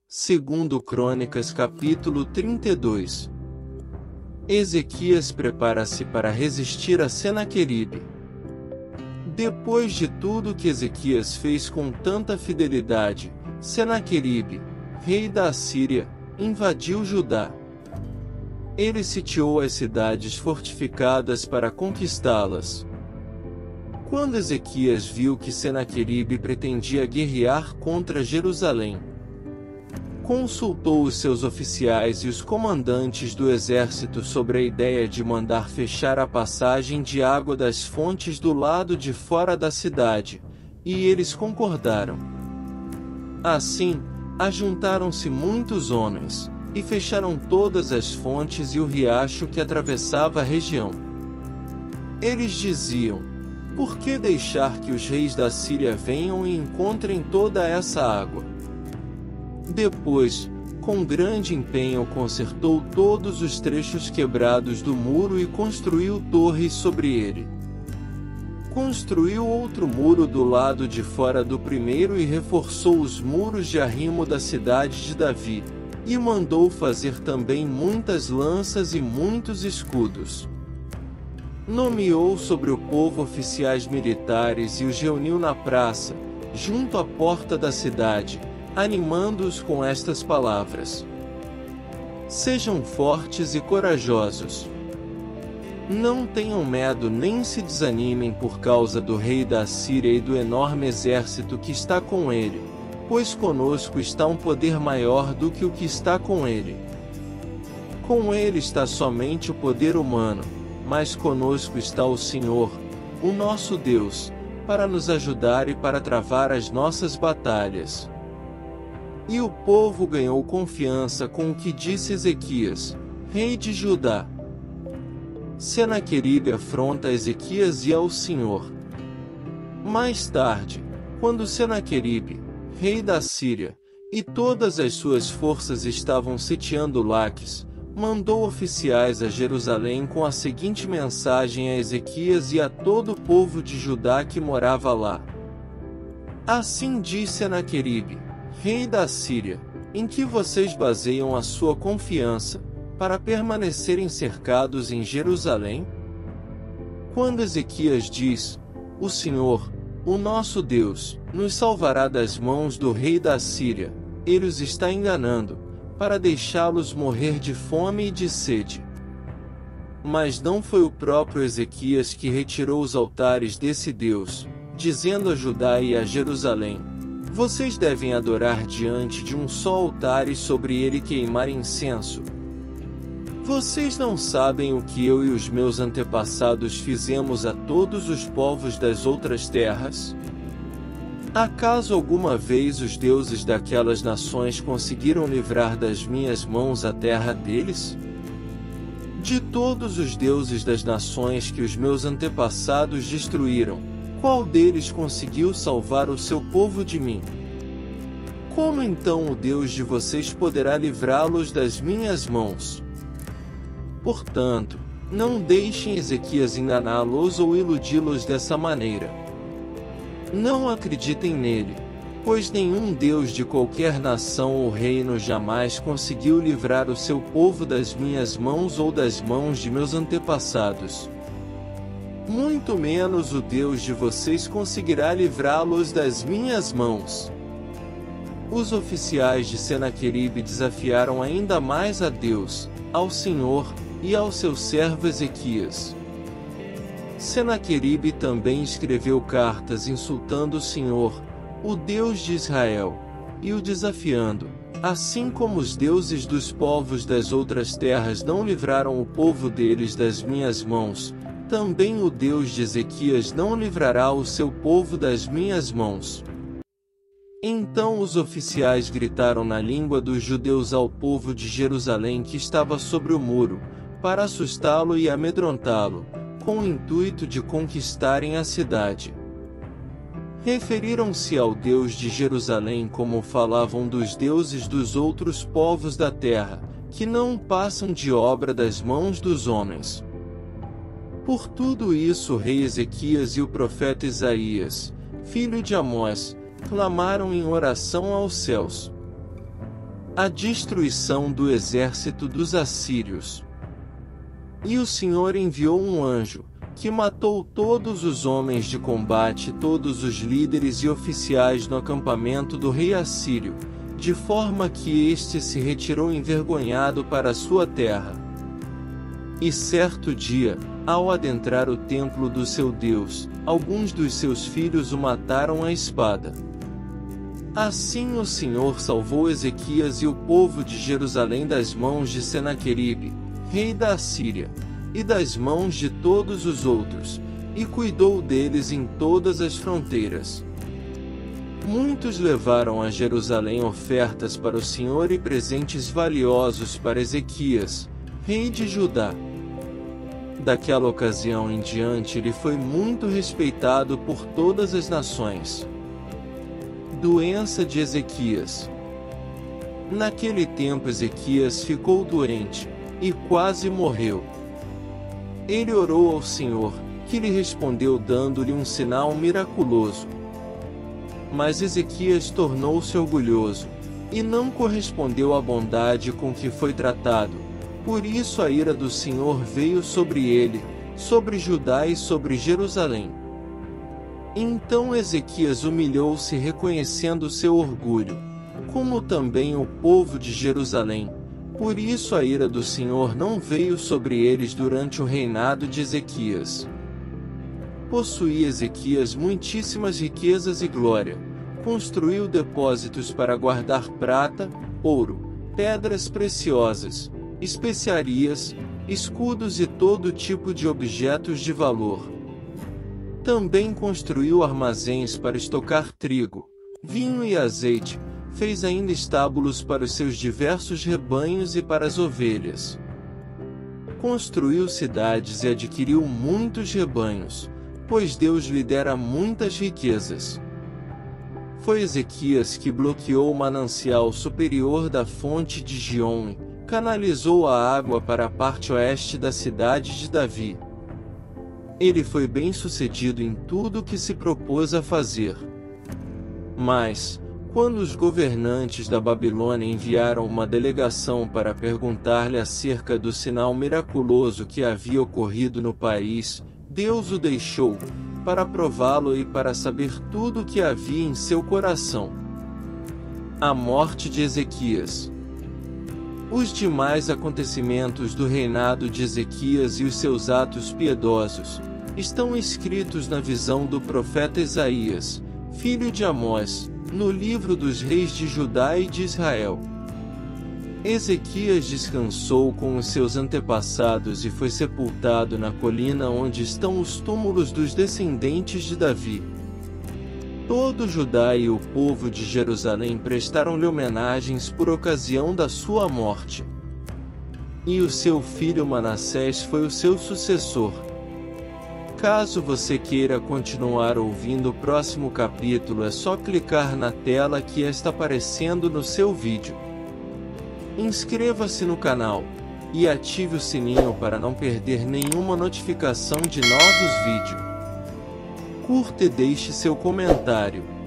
Segundo Crônicas capítulo 32. Ezequias prepara-se para resistir a Senaqueribe. Depois de tudo que Ezequias fez com tanta fidelidade, Senaqueribe, rei da Assíria, invadiu Judá. Ele sitiou as cidades fortificadas para conquistá-las. Quando Ezequias viu que Senaqueribe pretendia guerrear contra Jerusalém, consultou os seus oficiais e os comandantes do exército sobre a ideia de mandar fechar a passagem de água das fontes do lado de fora da cidade, e eles concordaram. Assim, ajuntaram-se muitos homens, e fecharam todas as fontes e o riacho que atravessava a região. Eles diziam: por que deixar que os reis da Síria venham e encontrem toda essa água? Depois, com grande empenho, consertou todos os trechos quebrados do muro e construiu torres sobre ele. Construiu outro muro do lado de fora do primeiro e reforçou os muros de arrimo da cidade de Davi, e mandou fazer também muitas lanças e muitos escudos. Nomeou sobre o povo oficiais militares e os reuniu na praça, junto à porta da cidade, animando-os com estas palavras: sejam fortes e corajosos. Não tenham medo nem se desanimem por causa do rei da Assíria e do enorme exército que está com ele, pois conosco está um poder maior do que o que está com ele. Com ele está somente o poder humano, mas conosco está o Senhor, o nosso Deus, para nos ajudar e para travar as nossas batalhas. E o povo ganhou confiança com o que disse Ezequias, rei de Judá. Senaqueribe afronta Ezequias e ao Senhor. Mais tarde, quando Senaqueribe, rei da Síria, e todas as suas forças estavam sitiando Laques, mandou oficiais a Jerusalém com a seguinte mensagem a Ezequias e a todo o povo de Judá que morava lá: assim diz Senaqueribe, rei da Síria, em que vocês baseiam a sua confiança, para permanecerem cercados em Jerusalém? Quando Ezequias diz: o Senhor, o nosso Deus, nos salvará das mãos do rei da Síria, ele os está enganando, para deixá-los morrer de fome e de sede. Mas não foi o próprio Ezequias que retirou os altares desse Deus, dizendo a Judá e a Jerusalém: vocês devem adorar diante de um só altar e sobre ele queimar incenso. Vocês não sabem o que eu e os meus antepassados fizemos a todos os povos das outras terras? Acaso alguma vez os deuses daquelas nações conseguiram livrar das minhas mãos a terra deles? De todos os deuses das nações que os meus antepassados destruíram, qual deles conseguiu salvar o seu povo de mim? Como então o Deus de vocês poderá livrá-los das minhas mãos? Portanto, não deixem Ezequias enganá-los ou iludi-los dessa maneira. Não acreditem nele, pois nenhum Deus de qualquer nação ou reino jamais conseguiu livrar o seu povo das minhas mãos ou das mãos de meus antepassados. Muito menos o Deus de vocês conseguirá livrá-los das minhas mãos. Os oficiais de Senaqueribe desafiaram ainda mais a Deus, ao Senhor, e ao seu servo Ezequias. Senaqueribe também escreveu cartas insultando o Senhor, o Deus de Israel, e o desafiando, assim como os deuses dos povos das outras terras não livraram o povo deles das minhas mãos, também o Deus de Ezequias não livrará o seu povo das minhas mãos. Então os oficiais gritaram na língua dos judeus ao povo de Jerusalém que estava sobre o muro, para assustá-lo e amedrontá-lo, com o intuito de conquistarem a cidade. Referiram-se ao Deus de Jerusalém como falavam dos deuses dos outros povos da terra, que não passam de obra das mãos dos homens. Por tudo isso o rei Ezequias e o profeta Isaías, filho de Amós, clamaram em oração aos céus. A destruição do exército dos assírios. E o Senhor enviou um anjo, que matou todos os homens de combate e todos os líderes e oficiais no acampamento do rei assírio, de forma que este se retirou envergonhado para sua terra. E certo dia, ao adentrar o templo do seu Deus, alguns dos seus filhos o mataram à espada. Assim o Senhor salvou Ezequias e o povo de Jerusalém das mãos de Senaqueribe, rei da Assíria, e das mãos de todos os outros, e cuidou deles em todas as fronteiras. Muitos levaram a Jerusalém ofertas para o Senhor e presentes valiosos para Ezequias, rei de Judá. Daquela ocasião em diante ele foi muito respeitado por todas as nações. Doença de Ezequias. Naquele tempo Ezequias ficou doente, e quase morreu. Ele orou ao Senhor, que lhe respondeu dando-lhe um sinal miraculoso. Mas Ezequias tornou-se orgulhoso, e não correspondeu à bondade com que foi tratado. Por isso a ira do Senhor veio sobre ele, sobre Judá e sobre Jerusalém. Então Ezequias humilhou-se reconhecendo seu orgulho, como também o povo de Jerusalém. Por isso a ira do Senhor não veio sobre eles durante o reinado de Ezequias. Possuía Ezequias muitíssimas riquezas e glória. Construiu depósitos para guardar prata, ouro, pedras preciosas, especiarias, escudos e todo tipo de objetos de valor. Também construiu armazéns para estocar trigo, vinho e azeite. Fez ainda estábulos para os seus diversos rebanhos e para as ovelhas. Construiu cidades e adquiriu muitos rebanhos, pois Deus lhe dera muitas riquezas. Foi Ezequias que bloqueou o manancial superior da fonte de Gion, canalizou a água para a parte oeste da cidade de Davi. Ele foi bem-sucedido em tudo o que se propôs a fazer. Mas, quando os governantes da Babilônia enviaram uma delegação para perguntar-lhe acerca do sinal miraculoso que havia ocorrido no país, Deus o deixou, para prová-lo e para saber tudo o que havia em seu coração. A morte de Ezequias. Os demais acontecimentos do reinado de Ezequias e os seus atos piedosos estão escritos na visão do profeta Isaías, filho de Amós, no livro dos reis de Judá e de Israel. Ezequias descansou com os seus antepassados e foi sepultado na colina onde estão os túmulos dos descendentes de Davi. Todo Judá e o povo de Jerusalém prestaram-lhe homenagens por ocasião da sua morte. E o seu filho Manassés foi o seu sucessor. Caso você queira continuar ouvindo o próximo capítulo, é só clicar na tela que está aparecendo no seu vídeo. Inscreva-se no canal e ative o sininho para não perder nenhuma notificação de novos vídeos. Curta e deixe seu comentário.